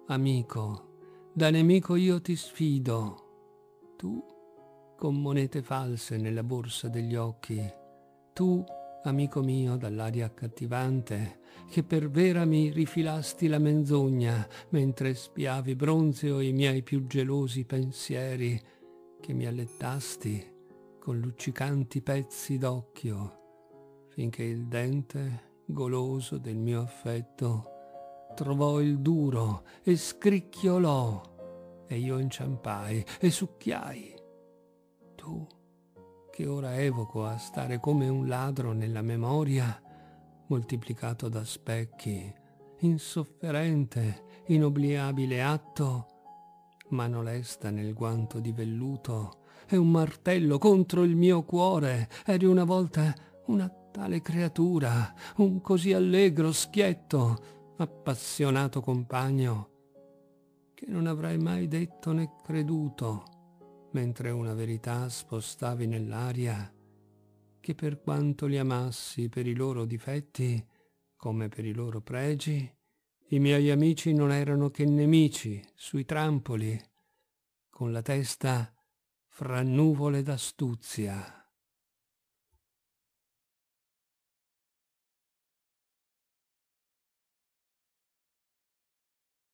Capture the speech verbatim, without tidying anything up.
amico, da nemico io ti sfido. Tu, con monete false nella borsa degli occhi, tu, amico mio dall'aria accattivante, che per vera mi rifilasti la menzogna mentre spiavi bronzeo i miei più gelosi pensieri, che mi allettasti con luccicanti pezzi d'occhio, finché il dente goloso del mio affetto trovò il duro e scricchiolò, e io inciampai e succhiai. Tu, che ora evoco a stare come un ladro nella memoria, moltiplicato da specchi, insofferente, inobliabile atto, mano lesta nel guanto di velluto e un martello contro il mio cuore, eri una volta una tale creatura, un così allegro, schietto, appassionato compagno, che non avrai mai detto né creduto, mentre una verità spostavi nell'aria, che per quanto li amassi per i loro difetti, come per i loro pregi, i miei amici non erano che nemici sui trampoli, con la testa fra nuvole d'astuzia.